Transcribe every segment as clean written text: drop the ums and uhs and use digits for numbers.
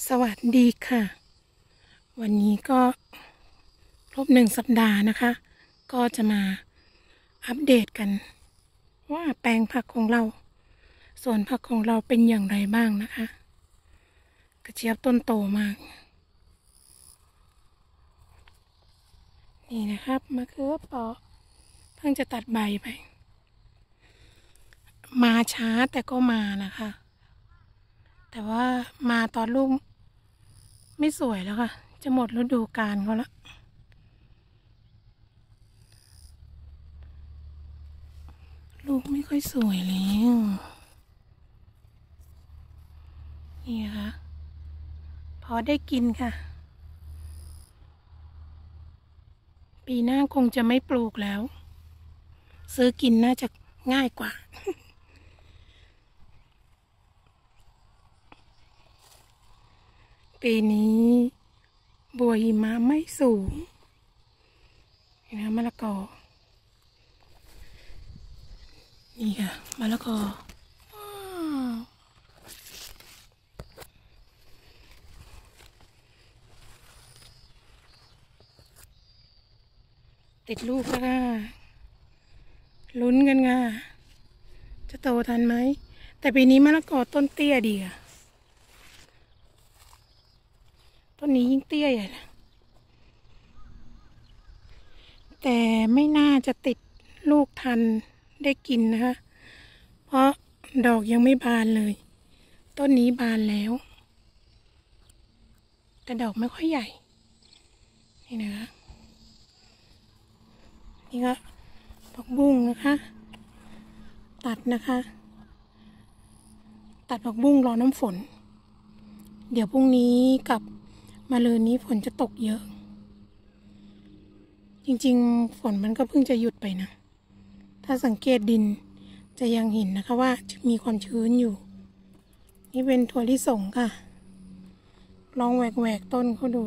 สวัสดีค่ะวันนี้ก็ครบ1 สัปดาห์นะคะก็จะมาอัปเดตกันว่าแปลงผักของเราสวนผักของเราเป็นอย่างไรบ้างนะคะกระเจี๊ยบต้นโตมากนี่นะครับมะเขือเปราะเพิ่งจะตัดใบไปมาช้าแต่ก็มานะคะแต่ว่ามาตอนลูกไม่สวยแล้วค่ะจะหมดฤดูกาลเขาแล้วลูกไม่ค่อยสวยแล้วนี่ค่ะพอได้กินค่ะปีหน้าคงจะไม่ปลูกแล้วซื้อกินน่าจะง่ายกว่าปีนี้บัวหิมะไม่สูงนะมะละกอนี่ค่ะมะละกอติดลูกแล้วค่ะลุ้นกันค่ะจะโตทันไหมแต่ปีนี้มะละกอต้นเตี้ยดีค่ะต้นนี้ยิ่งเตี้ยใหญ่เลยแต่ไม่น่าจะติดลูกทันได้กินนะคะเพราะดอกยังไม่บานเลยต้นนี้บานแล้วแต่ดอกไม่ค่อยใหญ่นี่นะคะนี่ก็ผักบุ้งนะคะตัดนะคะตัดผักบุ้งรอน้ำฝนเดี๋ยวพรุ่งนี้กับมะรืนนี้ฝนจะตกเยอะจริงๆฝนมันก็เพิ่งจะหยุดไปนะถ้าสังเกตดินจะยังเห็นนะคะว่ามีความชื้นอยู่นี่เป็นถั่วลิสงค่ะลองแหวกต้นเขาดู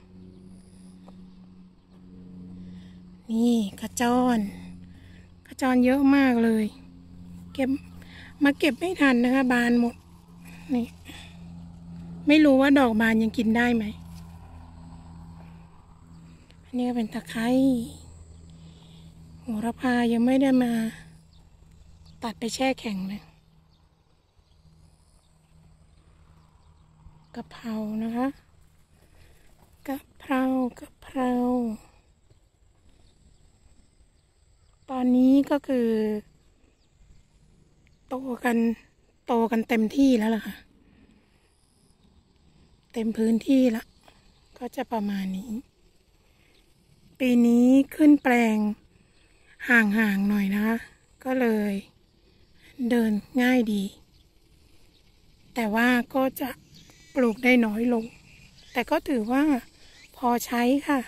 นี่กระจรเยอะมากเลยเก็บไม่ทันนะคะบานหมดนี่ไม่รู้ว่าดอกบานยังกินได้ไหมอันนี้ก็เป็นตะไคร้โหระพายังไม่ได้มาตัดไปแช่แข็งเลยกะเพรานะคะกะเพราตอนนี้ก็คือโตกันเต็มที่แล้วล่ะค่ะเต็มพื้นที่ละก็จะประมาณนี้ปีนี้ขึ้นแปลงห่างๆหน่อยนะคะก็เลยเดินง่ายดีแต่ว่าก็จะปลูกได้น้อยลงแต่ก็ถือว่าพอใช้ค่ะ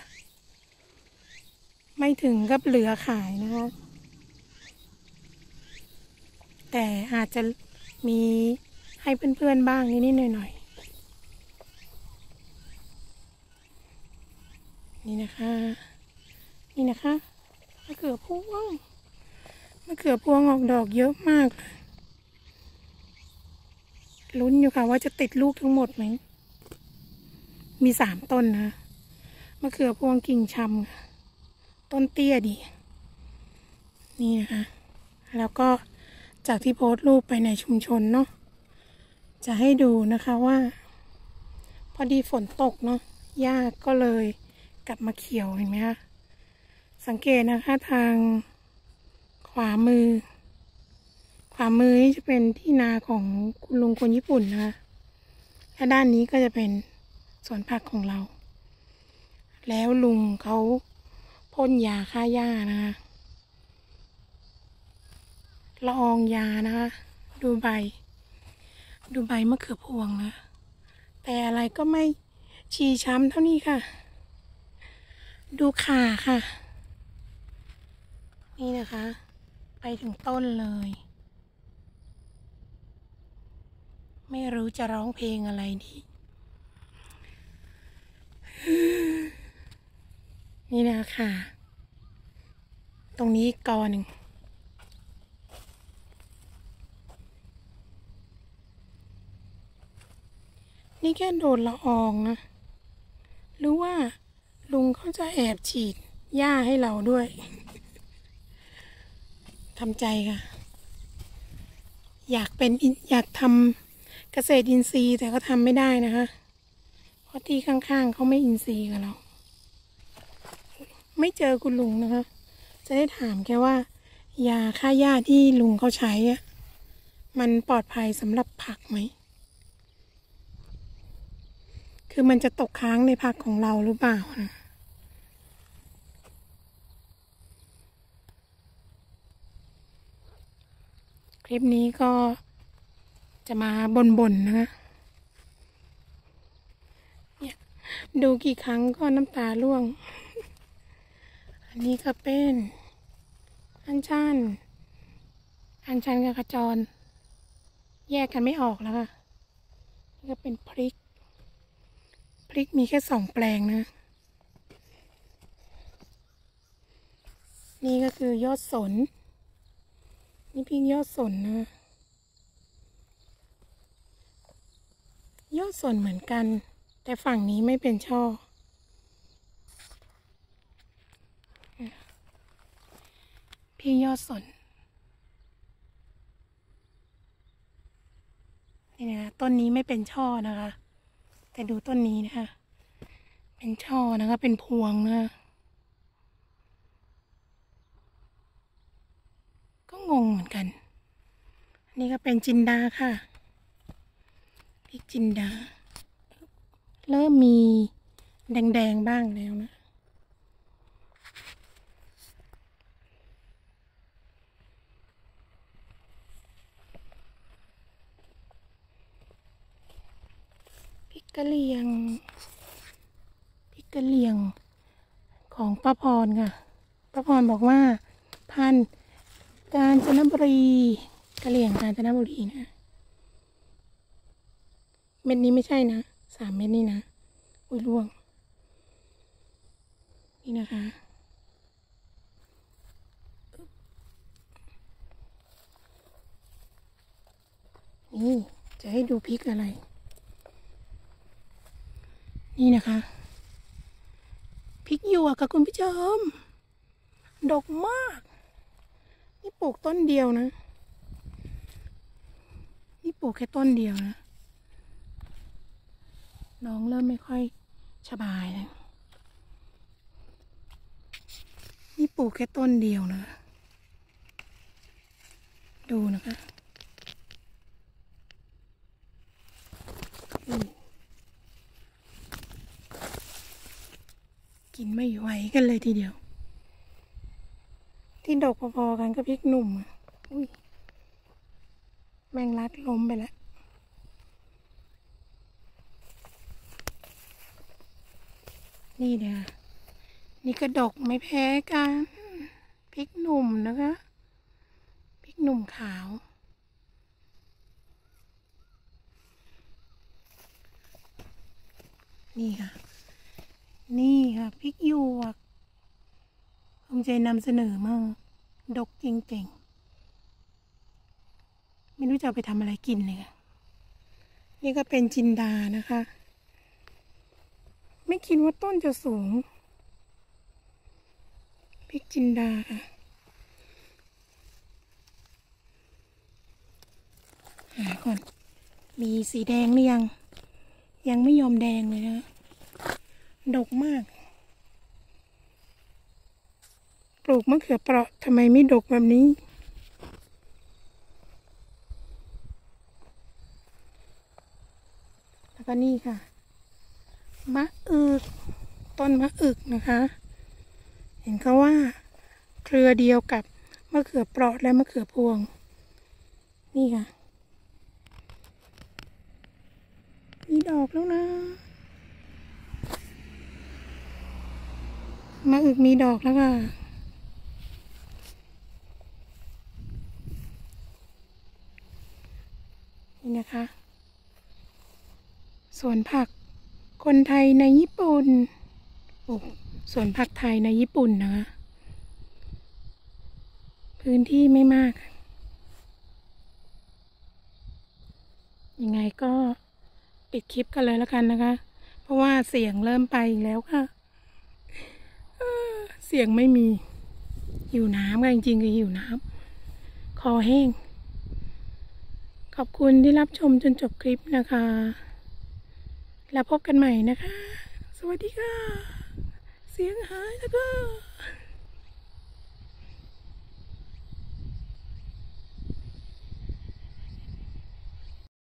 ไม่ถึงกับเหลือขายนะคะแต่อาจจะมีให้เพื่อนๆบ้างนิดๆหน่อยๆนี่นะคะมะเขือพวงออกดอกเยอะมากเลยลุ้นอยู่ค่ะว่าจะติดลูกทั้งหมดไหมมี3 ต้นนะมะเขือพวงกิ่งชำค่ะต้นเตี้ยดีนี่นะคะแล้วก็จากที่โพสต์รูปไปในชุมชนเนาะจะให้ดูนะคะว่าพอดีฝนตกเนาะหญ้าก็เลยกลับมาเขียวเห็นไหมคะสังเกตนะคะทางขวามือนี่จะเป็นที่นาของคุณลุงคนญี่ปุ่นนะคะและด้านนี้ก็จะเป็นสวนผักของเราแล้วลุงเขาพ่นยาฆ่าหญ้านะคะละอองยานะคะดูใบมะเขือพวงนะแต่อะไรก็ไม่ชีช้ำเท่านี้ค่ะดูข่าค่ะนี่นะคะไปถึงต้นเลยไม่รู้จะร้องเพลงอะไรดีนี่นะคะตรงนี้กอหนึ่งนี่แค่โดนละอองนะหรือว่าลุงเขาจะแอบฉีดหญ้าให้เราด้วยทำใจค่ะอยากทำเกษตรอินทรีย์แต่ก็ทำไม่ได้นะคะเพราะที่ข้างๆเขาไม่อินทรีย์กับเราไม่เจอคุณลุงนะคะจะได้ถามแกว่ายาฆ่าหญ้าที่ลุงเขาใช้อะมันปลอดภัยสำหรับผักไหมคือมันจะตกค้างในผักของเราหรือเปล่านะคลิปนี้ก็จะมาบ่นๆนะคะเนี่ยดูกี่ครั้งก็น้ำตาร่วงอันนี้ก็เป็นอัญชันกับขจรแยกกันไม่ออกแล้วค่ะนี่ก็เป็นพริกมีแค่2 แปลงนะนี่ก็คือยอดสนนี่พริกยอดสนนะยอดสนเหมือนกันแต่ฝั่งนี้ไม่เป็นช่อพริกยอดสนนี่นะต้นนี้ไม่เป็นช่อนะคะแต่ดูต้นนี้นะคะเป็นช่อนะคะเป็นพวงนะก็งงเหมือนกันนี่ก็เป็นจินดาค่ะพริกจินดาเริ่มมีแดงๆบ้างแล้วนะพริกกะเหรี่ยงของป้าพรค่ะป้าพรบอกว่าพันธุ์กาญจนบุรีกะเหรี่ยงกาญจนบุรีนะเม็ดนี้ไม่ใช่นะ3 เม็ดนี่นะอุ้ยร่วงนี่นะคะนี่จะให้ดูพริกอะไรนี่นะคะพริกหยวกกับคุณผู้ชมดกมากนี่ปลูกต้นเดียวนะนี่ปลูกแค่ต้นเดียวนะน้องเริ่มไม่ค่อยสบายเลยนี่ปลูกแค่ต้นเดียวนะดูนะคะกินไม่ไหวกันเลยทีเดียวที่ดกพอๆกันก็พริกหนุ่มอุ้ยแมงลัดล้มไปแล้วนี่เดี๋ยวนี่ก็ดกไม่แพ้กันพริกหนุ่มนะคะพริกหนุ่มขาวนี่ค่ะพริกหยวกภูมิใจนำเสนอมากดกจริงๆไม่รู้จะเอาไปทำอะไรกินเลยค่ะนี่ก็เป็นจินดานะคะไม่คิดว่าต้นจะสูงพริกจินดาค่ะหาก่อนมีสีแดงหรือยังไม่ยอมแดงเลยนะดกมากปลูกมะเขือเปราะทำไมไม่ดกแบบนี้แล้วก็นี่ค่ะมะอึกต้นมะอึกนะคะเห็นเขาว่าเครือเดียวกับมะเขือเปราะและมะเขือพวงนี่ค่ะมีดอกแล้วนะมะอึกมีดอกแล้วค่ะนี่นะคะสวนผักคนไทยในญี่ปุ่นโอ้สวนผักไทยในญี่ปุ่นนะคะพื้นที่ไม่มากยังไงก็ปิดคลิปกันเลยแล้วกันนะคะ เพราะว่าเสียงเริ่มไปอีกแล้วค่ะเสียงไม่มีหิวน้ำกันจริงๆคือหิวน้ำคอแห้งขอบคุณที่รับชมจนจบคลิปนะคะ แล้วพบกันใหม่นะคะ สวัสดีค่ะ เสียงหายแล้วก็